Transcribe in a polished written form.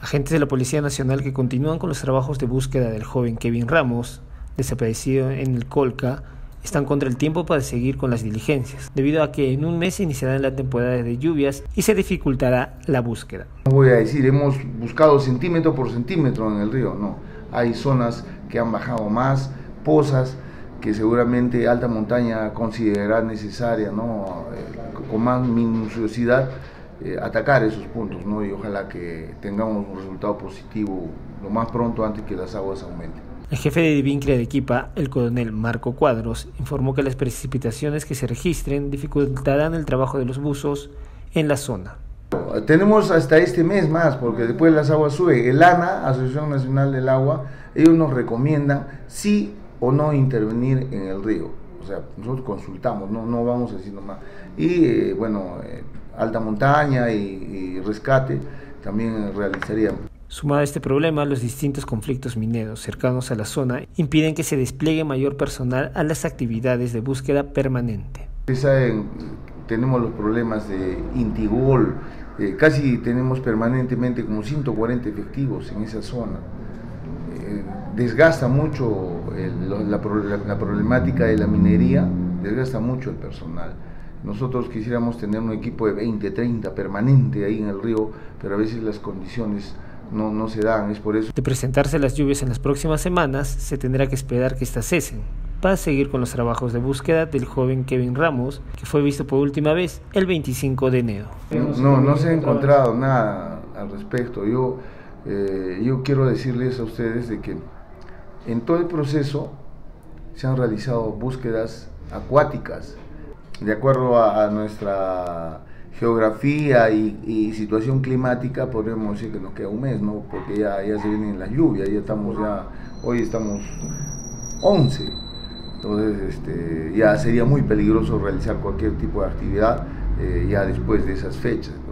Agentes de la Policía Nacional que continúan con los trabajos de búsqueda del joven Kevin Ramos, desaparecido en el Colca, están contra el tiempo para seguir con las diligencias, debido a que en un mes se iniciará la temporada de lluvias y se dificultará la búsqueda. No voy a decir, hemos buscado centímetro por centímetro en el río, no. Hay zonas que han bajado más, pozas que seguramente alta montaña considerará necesaria, ¿no? Con más minuciosidad atacar esos puntos, ¿no? Y ojalá que tengamos un resultado positivo lo más pronto antes que las aguas aumenten. El jefe de Divincre de Arequipa, el coronel Marco Cuadros, informó que las precipitaciones que se registren dificultarán el trabajo de los buzos en la zona. Tenemos hasta este mes más, porque después las aguas suben. El ANA, Asociación Nacional del Agua, ellos nos recomiendan sí o no intervenir en el río. O sea, nosotros consultamos, no vamos a decir nomás. Y alta montaña y rescate también realizarían. Sumado a este problema, los distintos conflictos mineros cercanos a la zona impiden que se despliegue mayor personal a las actividades de búsqueda permanente. Tenemos los problemas de Intigol, casi tenemos permanentemente como 140 efectivos en esa zona. Desgasta mucho la problemática de la minería, desgasta mucho el personal. Nosotros quisiéramos tener un equipo de 20, 30 permanente ahí en el río, pero a veces las condiciones no se dan, es por eso. De presentarse las lluvias en las próximas semanas, se tendrá que esperar que éstas cesen, para seguir con los trabajos de búsqueda del joven Kevin Ramos, que fue visto por última vez el 25 de enero. No se ha encontrado nada al respecto. Yo quiero decirles a ustedes de que en todo el proceso se han realizado búsquedas acuáticas, de acuerdo a nuestra geografía y situación climática. Podríamos decir que nos queda un mes, ¿no? Porque ya se vienen las lluvias, hoy estamos 11, entonces ya sería muy peligroso realizar cualquier tipo de actividad ya después de esas fechas.